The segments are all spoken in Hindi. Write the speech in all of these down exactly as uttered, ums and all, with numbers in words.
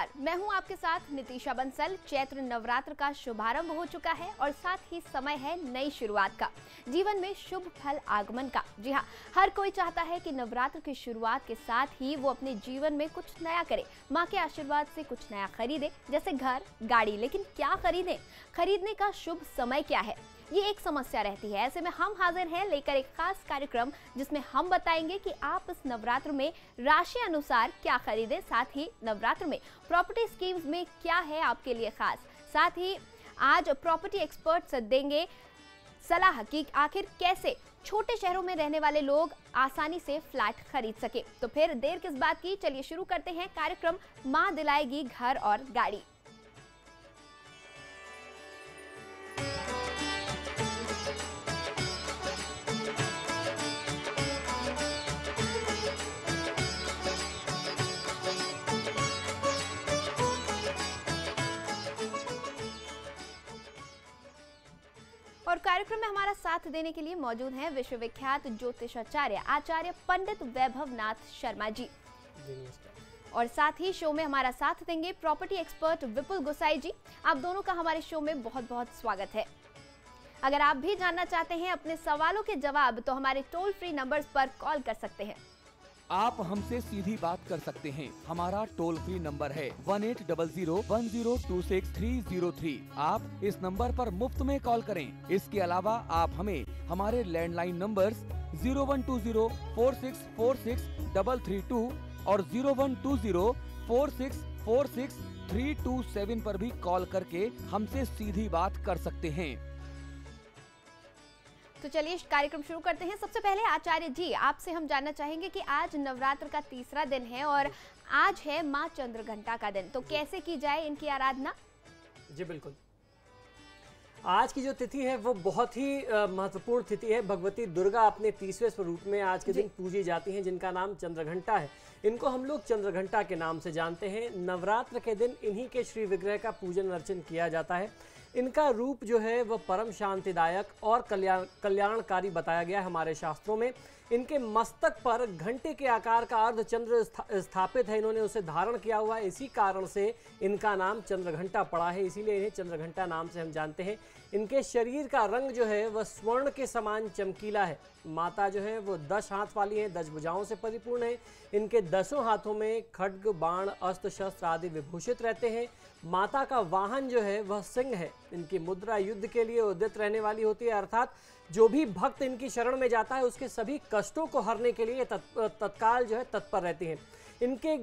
नमस्कार, मैं हूं आपके साथ नितिशा बंसल। चैत्र नवरात्र का शुभारंभ हो चुका है और साथ ही समय है नई शुरुआत का, जीवन में शुभ फल आगमन का। जी हाँ, हर कोई चाहता है कि नवरात्र की शुरुआत के साथ ही वो अपने जीवन में कुछ नया करे, माँ के आशीर्वाद से कुछ नया खरीदे, जैसे घर, गाड़ी। लेकिन क्या खरीदें? खरीदने का शुभ समय क्या है, ये एक समस्या रहती है। ऐसे में हम हाजिर हैं लेकर एक खास कार्यक्रम, जिसमें हम बताएंगे कि आप इस नवरात्र में राशि अनुसार क्या खरीदें, साथ ही नवरात्र में प्रॉपर्टी स्कीम्स में क्या है आपके लिए खास। साथ ही आज प्रॉपर्टी एक्सपर्ट्स देंगे सलाह कि आखिर कैसे छोटे शहरों में रहने वाले लोग आसानी से फ्लैट खरीद सके। तो फिर देर किस बात की, चलिए शुरू करते हैं कार्यक्रम माँ दिलाएगी घर और गाड़ी। और कार्यक्रम में हमारा साथ देने के लिए मौजूद हैं विश्वविख्यात ज्योतिषाचार्य आचार्य पंडित वैभव नाथ शर्मा जी। और साथ ही शो में हमारा साथ देंगे प्रॉपर्टी एक्सपर्ट विपुल गोसाई जी। आप दोनों का हमारे शो में बहुत बहुत स्वागत है। अगर आप भी जानना चाहते हैं अपने सवालों के जवाब, तो हमारे टोल फ्री नंबर्स पर कॉल कर सकते हैं। आप हमसे सीधी बात कर सकते हैं। हमारा टोल फ्री नंबर है one eight double zero one zero two six three zero three. आप इस नंबर पर मुफ्त में कॉल करें। इसके अलावा आप हमें हमारे landline numbers zero one two zero four six four six double three two और zero one two zero four six four six three two seven पर भी कॉल करके हमसे सीधी बात कर सकते हैं। तो चलिए कार्यक्रम शुरू करते हैं। सबसे पहले आचार्य जी, आपसे हम जानना चाहेंगे कि आज नवरात्र का तीसरा दिन है और आज है माँ चंद्रघंटा का दिन, तो कैसे की जाए इनकी आराधना? जी बिल्कुल, आज की जो तिथि है वो बहुत ही महत्वपूर्ण तिथि है। भगवती दुर्गा अपने तीसरे स्वरूप में आज के दिन पूजी जाती हैं, जिनका नाम चंद्रघंटा है। इनको हम लोग चंद्रघंटा के नाम से जानते हैं। नवरात्र के दिन इन्हीं के श्री विग्रह का पूजन अर्चन किया जाता है। इनका रूप जो है वह परम शांतिदायक और कल्याण कल्याणकारी बताया गया है हमारे शास्त्रों में। इनके मस्तक पर घंटे के आकार का अर्धचंद्र स्थापित है, इन्होंने उसे धारण किया हुआ है। इसी कारण से इनका नाम चंद्रघंटा पड़ा है, इसीलिए इन्हें चंद्रघंटा नाम से हम जानते हैं। इनके शरीर का रंग जो है वह स्वर्ण के समान चमकीला है। माता जो है वो दस हाथ वाली हैं, दस भुजाओं से परिपूर्ण है। इनके दसों हाथों में खड्ग, बाण, अस्त्र शस्त्र आदि विभूषित रहते हैं। माता का वाहन जो है वह सिंह है। इनकी मुद्रा युद्ध के लिए उद्यत रहने वाली होती है, अर्थात जो भी भक्त इनकी शरण में जाता है उसके सभी कष्टों को हरने के लिए तत्काल जो है तत्पर रहती हैं। इनके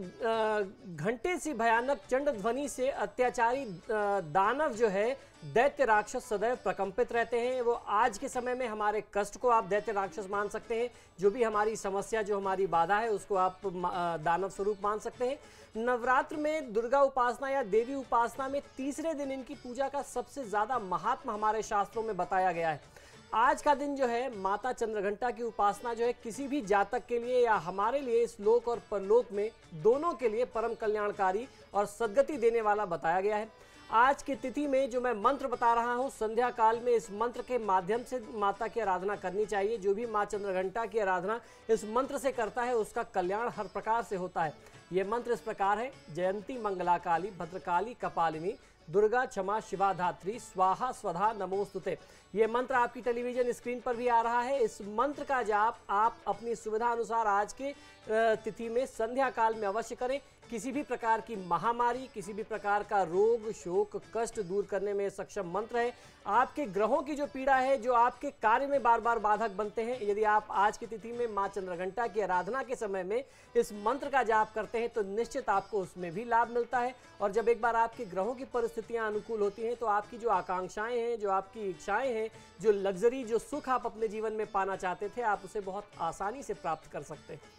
घंटे सी भयानक चंड ध्वनि से अत्याचारी दानव जो है दैत्य राक्षस सदैव प्रकंपित रहते हैं। वो आज के समय में हमारे कष्ट को आप दैत्य राक्षस मान सकते हैं, जो भी हमारी समस्या, जो हमारी बाधा है, उसको आप दानव स्वरूप मान सकते हैं। नवरात्र में दुर्गा उपासना या देवी उपासना में तीसरे दिन इनकी पूजा का सबसे ज्यादा महात्मा हमारे शास्त्रों में बताया गया है। आज का दिन जो है माता चंद्रघंटा की उपासना जो है किसी भी जातक के लिए या हमारे लिए इस लोक और परलोक में दोनों के लिए परम कल्याणकारी और सद्गति देने वाला बताया गया है। आज की तिथि में जो मैं मंत्र बता रहा हूँ, संध्या काल में इस मंत्र के माध्यम से माता की आराधना करनी चाहिए। जो भी माँ चंद्रघंटा की आराधना इस मंत्र से करता है उसका कल्याण हर प्रकार से होता है। ये मंत्र इस प्रकार है: जयंती मंगला काली भद्रकाली कपालिनी दुर्गा क्षमा शिवा धात्री स्वाहा स्वधा नमोस्तुते। ये मंत्र आपकी टेलीविजन स्क्रीन पर भी आ रहा है। इस मंत्र का जाप आप अपनी सुविधा अनुसार आज के तिथि में संध्या काल में अवश्य करें। किसी भी प्रकार की महामारी, किसी भी प्रकार का रोग, शोक, कष्ट दूर करने में सक्षम मंत्र है। आपके ग्रहों की जो पीड़ा है, जो आपके कार्य में बार बार बाधक बनते हैं, यदि आप आज की तिथि में माँ चंद्रघंटा की आराधना के समय में इस मंत्र का जाप करते हैं तो निश्चित आपको उसमें भी लाभ मिलता है। और जब एक बार आपके ग्रहों की परिस्थितियां अनुकूल होती हैं तो आपकी जो आकांक्षाएं हैं, जो आपकी इच्छाएं हैं, जो लग्जरी, जो सुख आप अपने जीवन में पाना चाहते थे, आप उसे बहुत आसानी से प्राप्त कर सकते हैं।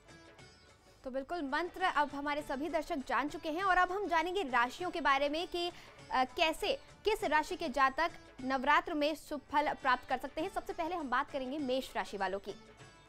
तो बिल्कुल, मंत्र अब हमारे सभी दर्शक जान चुके हैं और अब हम जानेंगे राशियों के बारे में कि आ, कैसे किस राशि के जातक नवरात्र में शुभ फल प्राप्त कर सकते हैं। सबसे पहले हम बात करेंगे मेष राशि वालों की।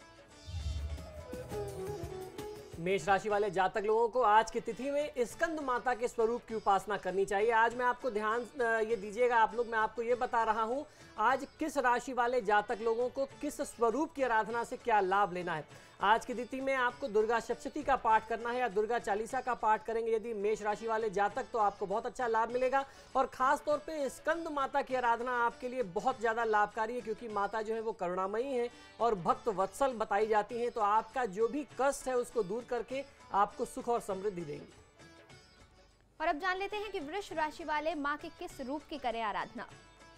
मेष राशि वाले जातक लोगों को आज की तिथि में स्कंद माता के स्वरूप की उपासना करनी चाहिए। आज मैं आपको ध्यान ये दीजिएगा आप लोग, मैं आपको ये बता रहा हूँ आज किस राशि वाले जातक लोगों को किस स्वरूप की आराधना से क्या लाभ लेना है। आज की तिथि में आपको दुर्गा सप्तशती का पाठ करना है या दुर्गा चालीसा का पाठ करेंगे यदि मेष राशि वाले जातक, तो आपको बहुत अच्छा लाभ मिलेगा। और खास तौर पे स्कंद माता की आराधना आपके लिए बहुत ज़्यादा लाभकारी है, क्योंकि माता जो है वो करुणामयी है और भक्त वत्सल बताई जाती हैं। तो आपका जो भी कष्ट है उसको दूर करके आपको सुख और समृद्धि देंगी। और अब जान लेते हैं कि वृष राशि वाले माँ के किस रूप की करें आराधना।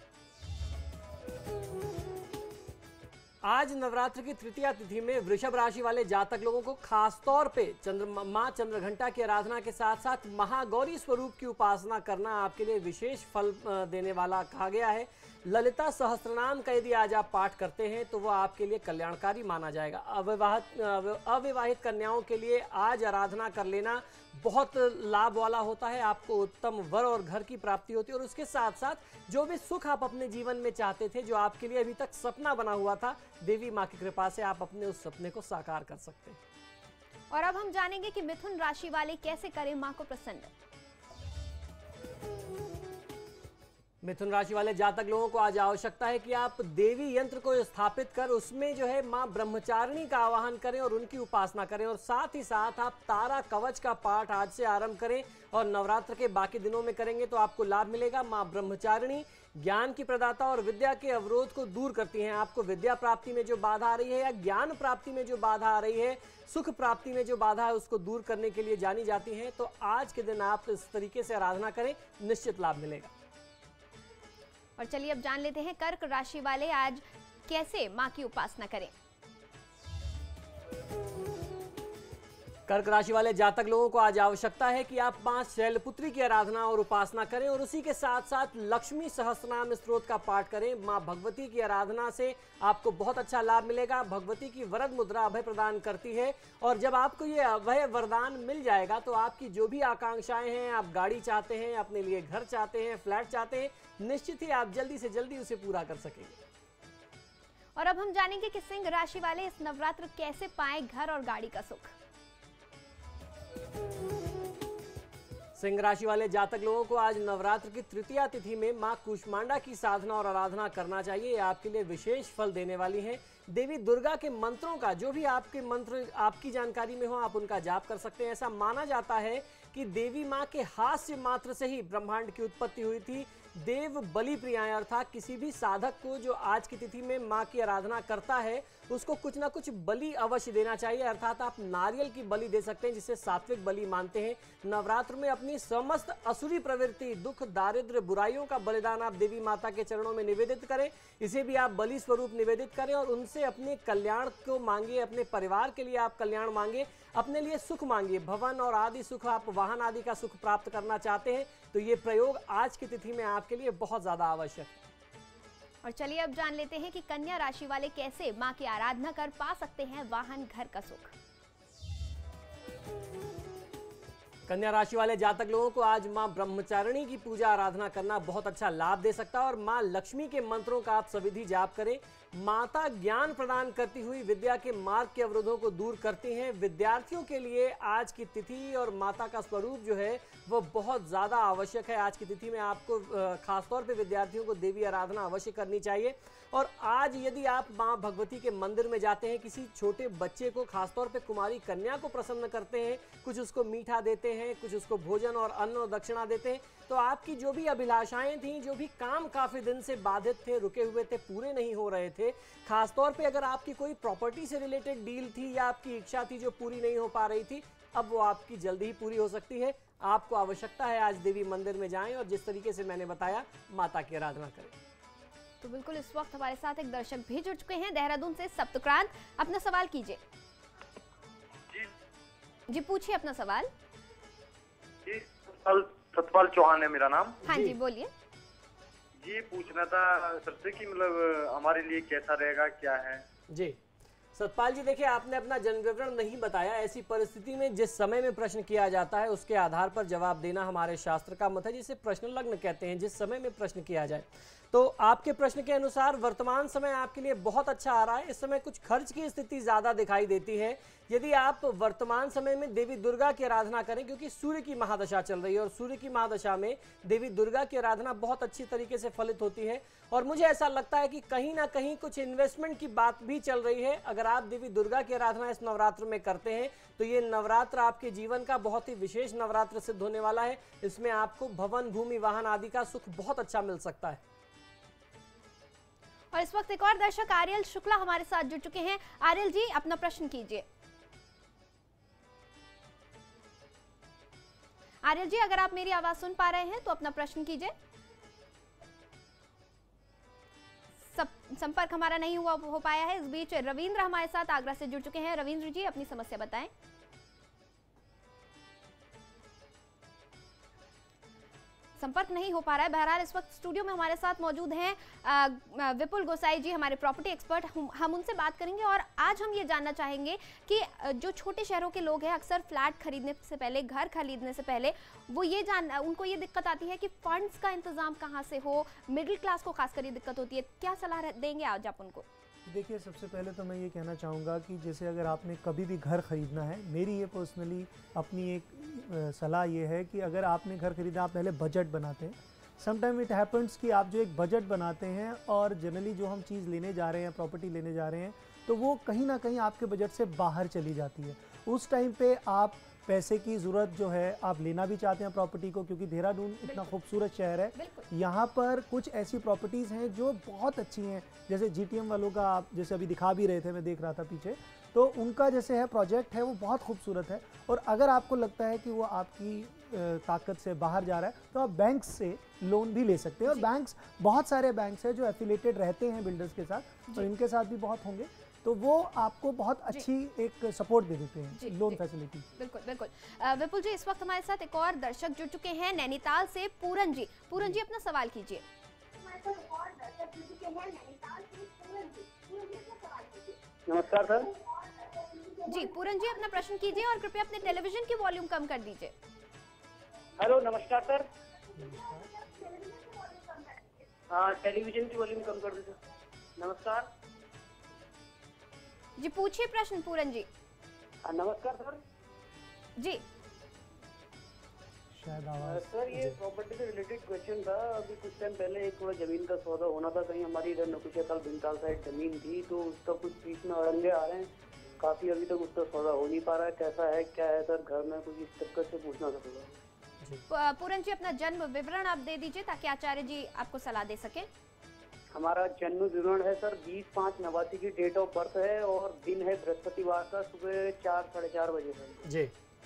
आज नवरात्र की तृतीया तिथि में वृषभ राशि वाले जातक लोगों को खास तौर पे चंद्र मां चंद्रघंटा की आराधना के साथ साथ महागौरी स्वरूप की उपासना करना आपके लिए विशेष फल देने वाला कहा गया है। ललिता सहस्त्रनाम का यदि आज आप पाठ करते हैं तो वह आपके लिए कल्याणकारी माना जाएगा। अविवाहित अविवाहित कन्याओं के लिए आज आराधना कर लेना बहुत लाभ वाला होता है। आपको उत्तम वर और घर की प्राप्ति होती है और उसके साथ साथ जो भी सुख आप अपने जीवन में चाहते थे, जो आपके लिए अभी तक सपना बना हुआ था, देवी माँ की कृपा से आप अपने उस सपने को साकार कर सकते हैं। और अब हम जानेंगे कि मिथुन राशि वाले कैसे करें माँ को प्रसन्न। मिथुन राशि वाले जातक लोगों को आज आवश्यकता है कि आप देवी यंत्र को स्थापित कर उसमें जो है मां ब्रह्मचारिणी का आवाहन करें और उनकी उपासना करें। और साथ ही साथ आप तारा कवच का पाठ आज से आरंभ करें और नवरात्र के बाकी दिनों में करेंगे तो आपको लाभ मिलेगा। मां ब्रह्मचारिणी ज्ञान की प्रदाता और विद्या के अवरोध को दूर करती हैं। आपको विद्या प्राप्ति में जो बाधा आ रही है या ज्ञान प्राप्ति में जो बाधा आ रही है, सुख प्राप्ति में जो बाधा है, उसको दूर करने के लिए जानी जाती हैं। तो आज के दिन आप इस तरीके से आराधना करें, निश्चित लाभ मिलेगा। और चलिए अब जान लेते हैं कर्क राशि वाले आज कैसे माँ की उपासना करें। कर्क राशि वाले जातक लोगों को आज आवश्यकता है कि आप मां शैलपुत्री की आराधना और उपासना करें और उसी के साथ साथ लक्ष्मी सहस्त्रनाम स्तोत्र का पाठ करें। मां भगवती की आराधना से आपको बहुत अच्छा लाभ मिलेगा। भगवती की वरद मुद्रा अभय प्रदान करती है और जब आपको ये अभय वरदान मिल जाएगा तो आपकी जो भी आकांक्षाएं हैं, आप गाड़ी चाहते हैं, अपने लिए घर चाहते हैं, फ्लैट चाहते हैं, निश्चित ही आप जल्दी से जल्दी उसे पूरा कर सकेंगे। और अब हम जानेंगे कि सिंह राशि वाले इस नवरात्र कैसे पाएं घर और गाड़ी का सुख। सिंह राशि वाले जातक लोगों को आज नवरात्र की तृतीया तिथि में मां कूष्मांडा की साधना और आराधना करना चाहिए। आपके लिए विशेष फल देने वाली हैं। देवी दुर्गा के मंत्रों का जो भी आपके मंत्र आपकी जानकारी में हो, आप उनका जाप कर सकते हैं। ऐसा माना जाता है कि देवी मां के हास्य मात्र से ही ब्रह्मांड की उत्पत्ति हुई थी। देव बलि प्रियाएं, अर्थात किसी भी साधक को जो आज की तिथि में मां की आराधना करता है उसको कुछ ना कुछ बलि अवश्य देना चाहिए। अर्थात आप नारियल की बलि दे सकते हैं, जिसे सात्विक बलि मानते हैं। नवरात्र में अपनी समस्त असुरी प्रवृत्ति, दुख, दारिद्र्य, बुराइयों का बलिदान आप देवी माता के चरणों में निवेदित करें। इसे भी आप बलि स्वरूप निवेदित करें और उनसे अपने कल्याण को मांगे, अपने परिवार के लिए आप कल्याण मांगे, अपने लिए सुख मांगिए। भवन और आदि सुख, आप वाहन आदि का सुख प्राप्त करना चाहते हैं तो ये प्रयोग आज की तिथि में आपके लिए बहुत ज्यादा आवश्यक है। और चलिए अब जान लेते हैं कि कन्या राशि वाले कैसे मां की आराधना कर पा सकते हैं वाहन, घर का सुख। कन्या राशि वाले जातक लोगों को आज मां ब्रह्मचारिणी की पूजा आराधना करना बहुत अच्छा लाभ दे सकता है और मां लक्ष्मी के मंत्रों का आप सविधि जाप करें। माता ज्ञान प्रदान करती हुई विद्या के मार्ग के अवरोधों को दूर करती हैं। विद्यार्थियों के लिए आज की तिथि और माता का स्वरूप जो है वो बहुत ज़्यादा आवश्यक है। आज की तिथि में आपको खासतौर पे विद्यार्थियों को देवी आराधना अवश्य करनी चाहिए। और आज यदि आप माँ भगवती के मंदिर में जाते हैं, किसी छोटे बच्चे को, खासतौर पे कुमारी कन्या को प्रसन्न करते हैं, कुछ उसको मीठा देते हैं, कुछ उसको भोजन और अन्न और दक्षिणा देते हैं, तो आपकी जो भी अभिलाषाएं थीं, जो भी काम काफ़ी दिन से बाधित थे, रुके हुए थे, पूरे नहीं हो रहे थे, खासतौर पे अगर आपकी कोई प्रॉपर्टी से रिलेटेड डील थी या आपकी इच्छा थी जो पूरी नहीं हो पा रही थी, अब वो आपकी जल्दी ही पूरी हो सकती है। आपको आवश्यकता है आज देवी मंदिर में जाएं और जिस तरीके से मैंने बताया माता की आराधना करें। तो बिल्कुल इस वक्त हमारे साथ एक दर्शक भी जुड़ चुके हैं देहरादून से। सप्तक्रांत, अपना सवाल कीजिए। जी जी पूछिए अपना सवाल। जी सतपाल सतपाल चौहान है मेरा नाम। हाँ जी, जी बोलिए। जी पूछना था सबसे कि मतलब हमारे लिए कैसा रहेगा, क्या है। जी सतपाल जी, देखिए आपने अपना जन्म विवरण नहीं बताया। ऐसी परिस्थिति में जिस समय में प्रश्न किया जाता है उसके आधार पर जवाब देना हमारे शास्त्र का मत है, जिसे प्रश्न लग्न कहते हैं, जिस समय में प्रश्न किया जाए। तो आपके प्रश्न के अनुसार वर्तमान समय आपके लिए बहुत अच्छा आ रहा है। इस समय कुछ खर्च की स्थिति ज्यादा दिखाई देती है। यदि आप वर्तमान समय में देवी दुर्गा की आराधना करें, क्योंकि सूर्य की महादशा चल रही है और सूर्य की महादशा में देवी दुर्गा की आराधना बहुत अच्छी तरीके से फलित होती है। और मुझे ऐसा लगता है कि कहीं ना कहीं कुछ इन्वेस्टमेंट की बात भी चल रही है। अगर आप देवी दुर्गा की आराधना इस नवरात्र में करते हैं तो ये नवरात्र आपके जीवन का बहुत ही विशेष नवरात्र सिद्ध होने वाला है। इसमें आपको भवन, भूमि, वाहन आदि का सुख बहुत अच्छा मिल सकता है। और इस वक्त एक और दर्शक आर्यल शुक्ला हमारे साथ जुड़ चुके हैं। आर्यल जी, अपना प्रश्न कीजिए। आर्यल जी, अगर आप मेरी आवाज सुन पा रहे हैं तो अपना प्रश्न कीजिए। संपर्क हमारा नहीं हुआ हो पाया है। इस बीच रविंद्र हमारे साथ आगरा से जुड़ चुके हैं। रविंद्र जी, अपनी समस्या बताएं। संपर्क नहीं हो पा रहा है। बहरहाल इस वक्त स्टूडियो में हमारे साथ मौजूद हैं विपुल गोसाई जी, हमारे प्रॉपर्टी एक्सपर्ट। हम उनसे बात करेंगे और आज हम ये जानना चाहेंगे कि जो छोटे शहरों के लोग हैं, अक्सर फ्लैट खरीदने से पहले, घर खरीदने से पहले वो ये जान उनको ये दिक्कत आती है कि फंड्स का इंतजाम कहाँ से हो। मिडिल क्लास को खासकर ये दिक्कत होती है। क्या सलाह देंगे आज आप उनको? देखिए, सबसे पहले तो मैं ये कहना चाहूँगा कि जैसे अगर आपने कभी भी घर ख़रीदना है, मेरी ये पर्सनली अपनी एक सलाह ये है कि अगर आपने घर खरीदा, आप पहले बजट बनाते हैं। समटाइम इट हैपन्स कि आप जो एक बजट बनाते हैं और जनरली जो हम चीज़ लेने जा रहे हैं, प्रॉपर्टी लेने जा रहे हैं, तो वो कहीं ना कहीं आपके बजट से बाहर चली जाती है। उस टाइम पे आप पैसे की ज़रूरत जो है, आप लेना भी चाहते हैं प्रॉपर्टी को, क्योंकि देहरादून इतना खूबसूरत शहर है, यहाँ पर कुछ ऐसी प्रॉपर्टीज़ हैं जो बहुत अच्छी हैं। जैसे जीटीएम वालों का आप जैसे अभी दिखा भी रहे थे, मैं देख रहा था पीछे, तो उनका जैसे है प्रोजेक्ट है वो बहुत खूबसूरत है। और अगर आपको लगता है कि वो आपकी ताकत से बाहर जा रहा है तो आप बैंक्स से लोन भी ले सकते हैं। और बैंक्स, बहुत सारे बैंक्स हैं जो एफिलेटेड रहते हैं बिल्डर्स के साथ, और इनके साथ भी बहुत होंगे, तो वो आपको बहुत अच्छी एक सपोर्ट दे देते हैं, लोन फैसिलिटी। बिल्कुल बिल्कुल। विपुल जी, इस वक्त हमारे साथ एक और दर्शक जुड़ चुके हैं नैनीताल से, पूरन जी। पूरन जी, अपना सवाल कीजिए। नमस्कार सर जी। पूरन जी, अपना प्रश्न कीजिए और कृपया अपने टेलीविजन की वॉल्यूम कम कर दीजिए। हेलो, नमस्कार सर। हाँ, टेलीविजन की वॉल्यूम कम कर दीजिए। नमस्कार जी, पूछिए प्रश्न पूरन जी। आ, नमस्कार सर जी। शायद आवाज सर, ये प्रॉपर्टी से रिलेटेड क्वेश्चन था। अभी कुछ टाइम पहले एक थोड़ा जमीन का सौदा होना था, कहीं हमारी इधर नकुशेताल बिंताल साइड जमीन थी, तो उसका कुछ बीच में अड़ंगे आ रहे हैं काफी, अभी तक उसका सौदा हो नहीं पा रहा है। कैसा है, क्या है सर? घर में कुछ इस चक्कर से पूछना था। पूरन जी, अपना जन्म विवरण आप दे दीजिए ताकि आचार्य जी आपको सलाह दे सके। हमारा जन्म विवरण है सर, बीस पाँच नवासी की डेट ऑफ बर्थ है और दिन है बृहस्पतिवार का, सुबह चार साढ़े चार बजे सर। जी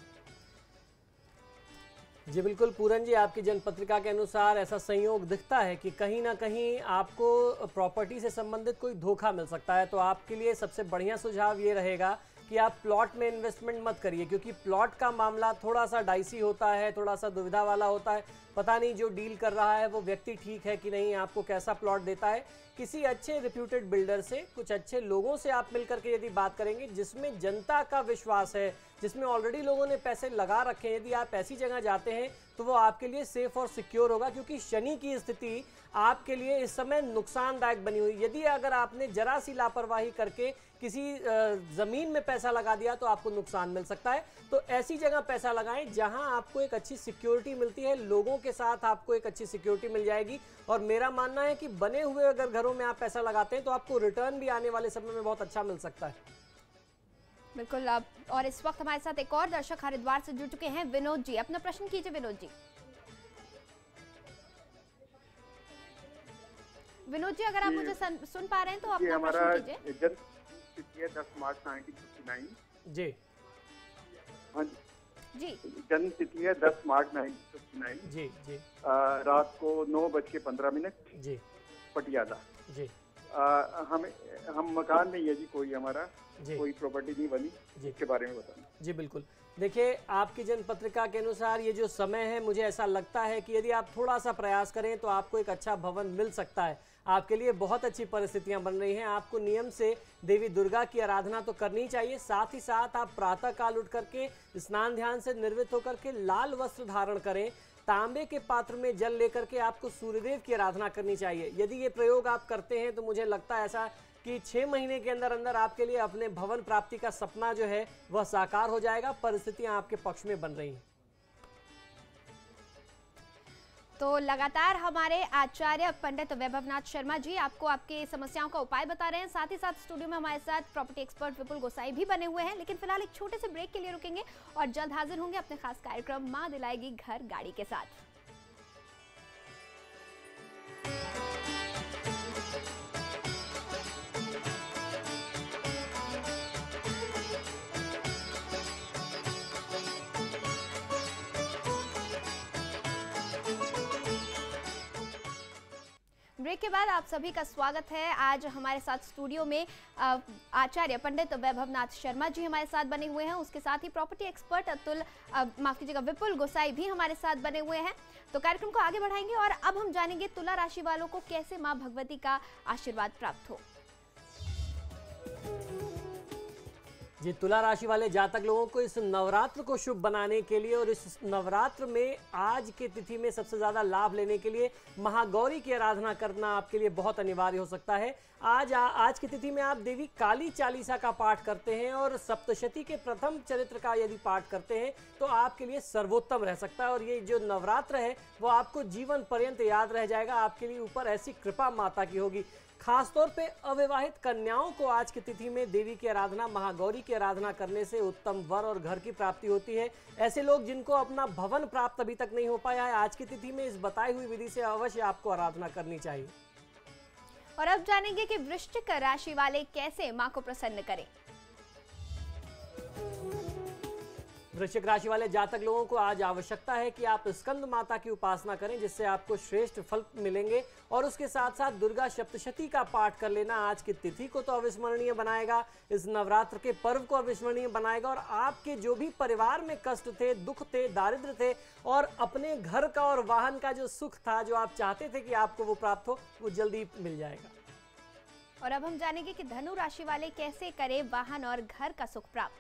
जी बिल्कुल पूरन जी, आपकी जन्म पत्रिका के अनुसार ऐसा संयोग दिखता है कि कहीं ना कहीं आपको प्रॉपर्टी से संबंधित कोई धोखा मिल सकता है। तो आपके लिए सबसे बढ़िया सुझाव ये रहेगा कि आप प्लॉट में इन्वेस्टमेंट मत करिए, क्योंकि प्लॉट का मामला थोड़ा सा डाइसी होता है, थोड़ा सा दुविधा वाला होता है। पता नहीं जो डील कर रहा है वो व्यक्ति ठीक है कि नहीं, आपको कैसा प्लॉट देता है। किसी अच्छे रिप्यूटेड बिल्डर से, कुछ अच्छे लोगों से आप मिलकर के यदि बात करेंगे जिसमें जनता का विश्वास है, जिसमें ऑलरेडी लोगों ने पैसे लगा रखे हैं, यदि आप ऐसी जगह जाते हैं तो वो आपके लिए सेफ और सिक्योर होगा। क्योंकि शनि की स्थिति आपके लिए इस समय नुकसानदायक बनी हुई। यदि अगर आपने जरा सी लापरवाही करके किसी ज़मीन में पैसा लगा दिया तो आपको नुकसान मिल सकता है। तो ऐसी जगह पैसा लगाएं जहां आपको एक अच्छी सिक्योरिटी मिलती है, लोगों के साथ आपको एक अच्छी सिक्योरिटी मिल जाएगी। और मेरा मानना है कि बने हुए अगर घरों में आप पैसा लगाते हैं तो आपको रिटर्न भी आने वाले समय में बहुत अच्छा मिल सकता है। बिल्कुल। अब और इस वक्त हमारे साथ एक और दर्शक हरिद्वार से जुड़ चुके हैं, विनोद जी। अपना प्रश्न कीजिए विनोद जी। विनोद जी, अगर आप मुझे सुन पा रहे हैं तो अपना प्रश्न कीजिए। दस मार्च नाइनटीन फिफ्टी नाइन। जी हाँ जी। जन्म तिथि है दस मार्च नाइनटीन फिफ्टी नाइन। जी जी। आ, रात को नौ बज के पंद्रह मिनट जी पटियाला। जी। आ, हमें हम मकान नहीं है जी, कोई हमारा जी। कोई प्रॉपर्टी नहीं बनी, इसके बारे में बताना। जी बिल्कुल। देखिए, आपकी जन्म पत्रिका के अनुसार ये जो समय है, मुझे ऐसा लगता है कि यदि आप थोड़ा सा प्रयास करें तो आपको एक अच्छा भवन मिल सकता है। आपके लिए बहुत अच्छी परिस्थितियां बन रही हैं। आपको नियम से देवी दुर्गा की आराधना तो करनी चाहिए, साथ ही साथ आप प्रातः काल उठ करके स्नान ध्यान से निर्वृत्त होकर के लाल वस्त्र धारण करें। तांबे के पात्र में जल लेकर के आपको सूर्यदेव की आराधना करनी चाहिए। यदि ये प्रयोग आप करते हैं तो मुझे लगता है ऐसा कि छह महीने के अंदर अंदर आपके लिए अपने भवन प्राप्ति का सपना जो है वह साकार हो जाएगा। परिस्थितियां आपके पक्ष में बन रही हैं। तो लगातार हमारे आचार्य पंडित वैभवनाथ शर्मा जी आपको आपकी समस्याओं का उपाय बता रहे हैं। साथ ही साथ स्टूडियो में हमारे साथ प्रॉपर्टी एक्सपर्ट विपुल गोसाई भी बने हुए हैं। लेकिन फिलहाल एक छोटे से ब्रेक के लिए रुकेंगे और जल्द हाजिर होंगे अपने खास कार्यक्रम मां दिलाएगी घर गाड़ी के साथ। ब्रेक के बाद आप सभी का स्वागत है। आज हमारे साथ स्टूडियो में आचार्य पंडित वैभवनाथ शर्मा जी हमारे साथ बने हुए हैं। उसके साथ ही प्रॉपर्टी एक्सपर्ट अतुल माफ कीजिएगा विपुल गोसाई भी हमारे साथ बने हुए हैं। तो कार्यक्रम को आगे बढ़ाएंगे और अब हम जानेंगे तुला राशि वालों को कैसे मां भगवती का आशीर्वाद प्राप्त हो। जी, तुला राशि वाले जातक लोगों को इस नवरात्र को शुभ बनाने के लिए और इस नवरात्र में आज के तिथि में सबसे ज़्यादा लाभ लेने के लिए महागौरी की आराधना करना आपके लिए बहुत अनिवार्य हो सकता है। आज आ, आज की तिथि में आप देवी काली चालीसा का पाठ करते हैं और सप्तशती के प्रथम चरित्र का यदि पाठ करते हैं तो आपके लिए सर्वोत्तम रह सकता है। और ये जो नवरात्र है वो आपको जीवन पर्यंत याद रह जाएगा। आपके लिए ऊपर ऐसी कृपा माता की होगी। खासतौर पे अविवाहित कन्याओं को आज की तिथि में देवी की आराधना, महागौरी की आराधना करने से उत्तम वर और घर की प्राप्ति होती है। ऐसे लोग जिनको अपना भवन प्राप्त अभी तक नहीं हो पाया है, आज की तिथि में इस बताई हुई विधि से अवश्य आपको आराधना करनी चाहिए। और अब जानेंगे कि वृश्चिक राशि वाले कैसे मां को प्रसन्न करें। वृश्चिक राशि वाले जातक लोगों को आज आवश्यकता है कि आप स्कंद माता की उपासना करें, जिससे आपको श्रेष्ठ फल मिलेंगे। और उसके साथ साथ दुर्गा सप्तशती का पाठ कर लेना आज की तिथि को तो अविस्मरणीय बनाएगा, इस नवरात्र के पर्व को अविस्मरणीय बनाएगा। और आपके जो भी परिवार में कष्ट थे, दुख थे, दारिद्र्य थे और अपने घर का और वाहन का जो सुख था, जो आप चाहते थे कि आपको वो प्राप्त हो, वो जल्दी मिल जाएगा। और अब हम जानेंगे कि धनु राशि वाले कैसे करें वाहन और घर का सुख प्राप्त।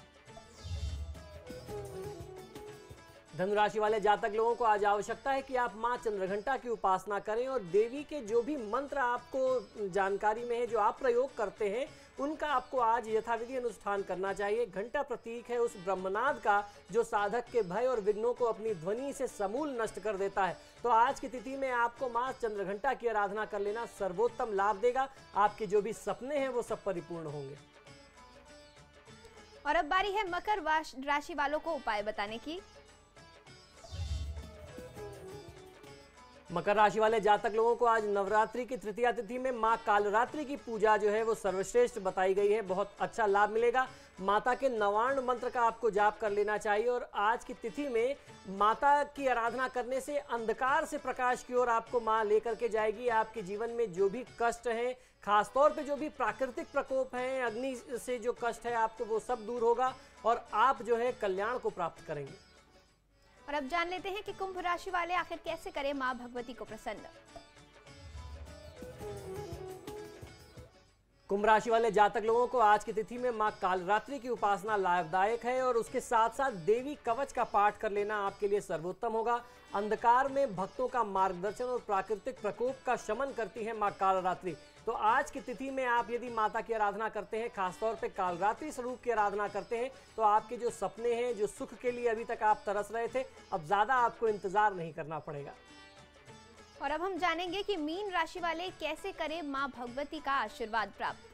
धनु राशि वाले जातक लोगों को आज आवश्यकता है कि आप मां चंद्रघंटा की उपासना करें और देवी के जो भी मंत्र आपको जानकारी में है, जो आप प्रयोग करते हैं, उनका आपको आज यथाविधि अनुष्ठान करना चाहिए। घंटा प्रतीक है उस ब्रह्मनाद का जो साधक के भय और विघ्नों को अपनी ध्वनि से समूल नष्ट कर देता है। तो आज की तिथि में आपको मां चंद्रघंटा की आराधना कर लेना सर्वोत्तम लाभ देगा। आपके जो भी सपने हैं वो सब परिपूर्ण होंगे। और अब बारी है मकर राशि वालों को उपाय बताने की। मकर राशि वाले जातक लोगों को आज नवरात्रि की तृतीया तिथि में मां कालरात्रि की पूजा जो है वो सर्वश्रेष्ठ बताई गई है। बहुत अच्छा लाभ मिलेगा। माता के नवार्ण मंत्र का आपको जाप कर लेना चाहिए। और आज की तिथि में माता की आराधना करने से अंधकार से प्रकाश की ओर आपको मां लेकर के जाएगी। आपके जीवन में जो भी कष्ट हैं, खासतौर पे जो भी प्राकृतिक प्रकोप हैं, अग्नि से जो कष्ट है, आपको वो सब दूर होगा और आप जो है कल्याण को प्राप्त करेंगे। और अब जान लेते हैं कि कुंभ राशि वाले आखिर कैसे करें मां भगवती को प्रसन्न। कुंभ राशि वाले जातक लोगों को आज की तिथि में मां कालरात्रि की उपासना लाभदायक है और उसके साथ साथ देवी कवच का पाठ कर लेना आपके लिए सर्वोत्तम होगा। अंधकार में भक्तों का मार्गदर्शन और प्राकृतिक प्रकोप का शमन करती है मां कालरात्रि। तो आज की तिथि में आप यदि माता की आराधना करते हैं, खासतौर पे कालरात्रि स्वरूप की आराधना करते हैं, तो आपके जो सपने हैं, जो सुख के लिए अभी तक आप तरस रहे थे, अब ज्यादा आपको इंतजार नहीं करना पड़ेगा। और अब हम जानेंगे कि मीन राशि वाले कैसे करें मां भगवती का आशीर्वाद प्राप्त।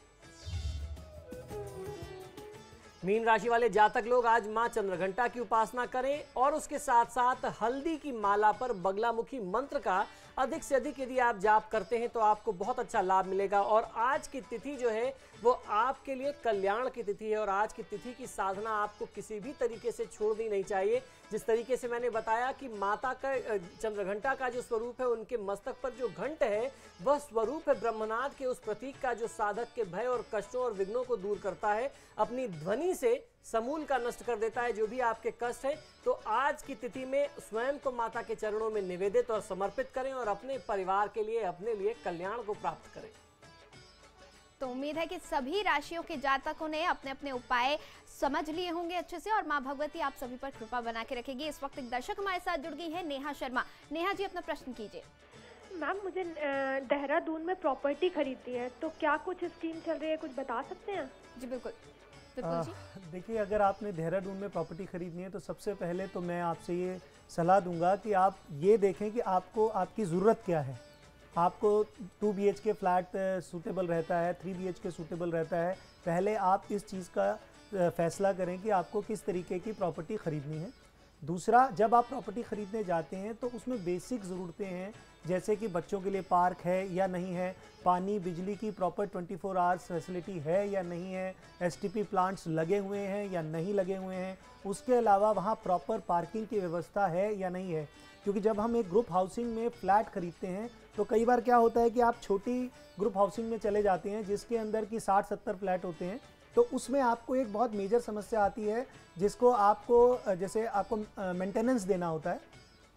मीन राशि वाले जातक लोग आज मां चंद्रघंटा की उपासना करें और उसके साथ साथ हल्दी की माला पर बगलामुखी मंत्र का अधिक से अधिक यदि आप जाप करते हैं तो आपको बहुत अच्छा लाभ मिलेगा। और आज की तिथि जो है वो आपके लिए कल्याण की तिथि है और आज की तिथि की साधना आपको किसी भी तरीके से छोड़नी नहीं चाहिए। जिस तरीके से मैंने बताया कि माता का चंद्रघंटा का जो स्वरूप है, उनके मस्तक पर जो घंट है वह स्वरूप है ब्रह्मनाद के उस प्रतीक का जो साधक के भय और कष्टों और विघ्नों को दूर करता है, अपनी ध्वनि से समूल का नष्ट कर देता है जो भी आपके कष्ट है। तो आज की तिथि में स्वयं को माता के चरणों में निवेदित और समर्पित करें और अपने परिवार के लिए, अपने लिए कल्याण को प्राप्त करें। तो उम्मीद है कि सभी राशियों के जातकों ने अपने अपने उपाय समझ लिए होंगे अच्छे से और माँ भगवती आप सभी पर कृपा बना के रखेगी। इस वक्त एक दर्शक हमारे साथ जुड़ गई है, नेहा शर्मा। नेहा जी, अपना प्रश्न कीजिए। मैम, मुझे देहरादून में प्रॉपर्टी खरीदनी है, तो क्या कुछ स्कीम चल रही है, कुछ बता सकते हैं? जी बिल्कुल। विपुल जी, देखिए, अगर आपने देहरादून में प्रॉपर्टी खरीदनी है तो सबसे पहले तो मैं आपसे ये सलाह दूंगा कि आप ये देखें कि आपको आपकी ज़रूरत क्या है। आपको two B H K flat suitable रहता है, three B H K suitable रहता है। पहले आप इस चीज़ का फैसला करें कि आपको किस तरीके की प्रॉपर्टी ख़रीदनी है। दूसरा, जब आप प्रॉपर्टी ख़रीदने जाते हैं तो उसमें बेसिक ज़रूरतें हैं, जैसे कि बच्चों के लिए पार्क है या नहीं है, पानी बिजली की proper twenty four hours facility है या नहीं है, एस टी पी प्लांट्स लगे हुए हैं या नहीं लगे हुए हैं, उसके अलावा वहाँ प्रॉपर पार्किंग की व्यवस्था है या नहीं है। क्योंकि जब हम एक ग्रुप हाउसिंग में फ्लैट खरीदते हैं तो कई बार क्या होता है कि आप छोटी ग्रुप हाउसिंग में चले जाते हैं जिसके अंदर की साठ सत्तर फ्लैट होते हैं, तो उसमें आपको एक बहुत मेजर समस्या आती है जिसको आपको जैसे आपको मेंटेनेंस देना होता है।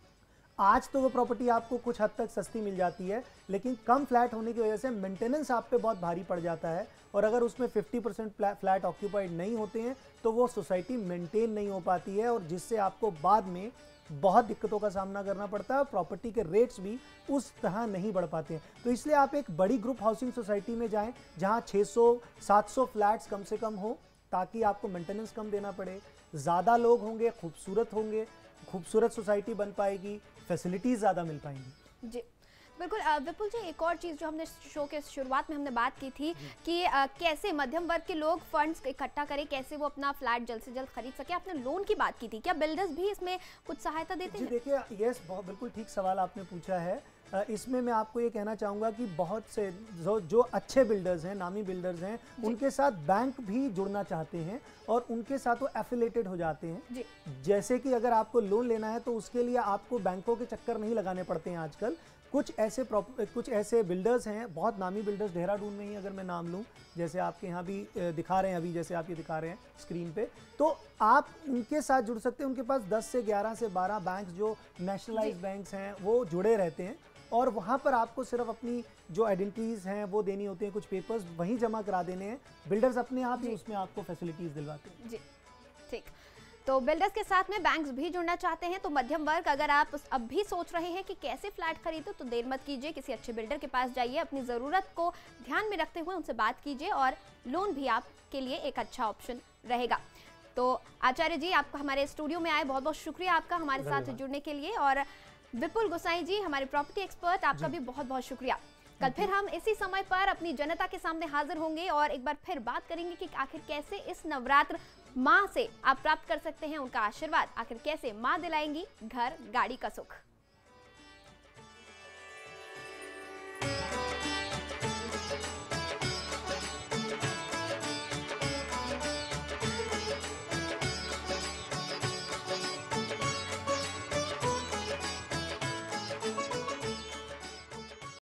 आज तो वो प्रॉपर्टी आपको कुछ हद तक सस्ती मिल जाती है, लेकिन कम फ्लैट होने की वजह से मेंटेनेंस आप पे बहुत भारी पड़ जाता है और अगर उसमें फिफ्टी परसेंट फ्लैट ऑक्यूपाइड नहीं होते हैं तो वो सोसाइटी मेंटेन नहीं हो पाती है और जिससे आपको बाद में बहुत दिक्कतों का सामना करना पड़ता है और प्रॉपर्टी के रेट्स भी उस तरह नहीं बढ़ पाते हैं। तो इसलिए आप एक बड़ी ग्रुप हाउसिंग सोसाइटी में जाएं जहां छह सौ सात सौ फ्लैट्स कम से कम हो, ताकि आपको मेंटेनेंस कम देना पड़े। ज़्यादा लोग होंगे, खूबसूरत होंगे, खूबसूरत सोसाइटी बन पाएगी, फैसिलिटीज़ ज़्यादा मिल पाएंगी। जी बिल्कुल। विपुल जी, एक और चीज़ जो हमने शो के शुरुआत में हमने बात की थी कि आ, कैसे मध्यम वर्ग के लोग फंड्स इकट्ठा करें, कैसे वो अपना फ्लैट जल्द से जल्द खरीद सके। आपने लोन की बात की थी, क्या बिल्डर्स भी इसमें कुछ सहायता देते हैं? जी देखिए, यस, बहुत बिल्कुल ठीक सवाल आपने पूछा है। इसमें मैं आपको ये कहना चाहूँगा कि बहुत से जो जो अच्छे बिल्डर्स हैं, नामी बिल्डर्स हैं, उनके साथ बैंक भी जुड़ना चाहते हैं और उनके साथ वो एफिलेटेड हो जाते हैं। जी। जैसे कि अगर आपको लोन लेना है तो उसके लिए आपको बैंकों के चक्कर नहीं लगाने पड़ते हैं आजकल। कुछ ऐसे कुछ ऐसे बिल्डर्स हैं, बहुत नामी बिल्डर्स देहरादून में ही अगर मैं नाम लूँ, जैसे आपके यहाँ भी दिखा रहे हैं, अभी जैसे आप ये दिखा रहे हैं स्क्रीन पे, तो आप उनके साथ जुड़ सकते हैं। उनके पास दस से ग्यारह से बारह बैंक जो नेशनलाइज बैंक्स हैं वो जुड़े रहते हैं और वहाँ पर आपको सिर्फ अपनी जो आइडेंटिटीज़ हैं वो देनी होती हैं, कुछ पेपर्स वहीं जमा करा देने हैं। बिल्डर्स अपने आप ही उसमें आपको फैसिलिटीज़ दिलवाते हैं। जी ठीक। तो बिल्डर्स के साथ में बैंक्स भी जुड़ना चाहते हैं, तो मध्यम वर्ग अगर आप अब भी सोच रहे हैं कि कैसे फ्लैट खरीदो, तो देर मत कीजिए, किसी अच्छे बिल्डर के पास जाइए, अपनी ज़रूरत को ध्यान में रखते हुए उनसे बात कीजिए और लोन भी आपके लिए एक अच्छा ऑप्शन रहेगा। तो आचार्य जी, आप हमारे स्टूडियो में आए, बहुत बहुत शुक्रिया आपका हमारे साथ जुड़ने के लिए। और विपुल गोसाई जी, हमारे प्रॉपर्टी एक्सपर्ट, आपका भी बहुत बहुत शुक्रिया। कल फिर हम इसी समय पर अपनी जनता के सामने हाजिर होंगे और एक बार फिर बात करेंगे कि आखिर कैसे इस नवरात्र माँ से आप प्राप्त कर सकते हैं उनका आशीर्वाद, आखिर कैसे माँ दिलाएंगी घर गाड़ी का सुख।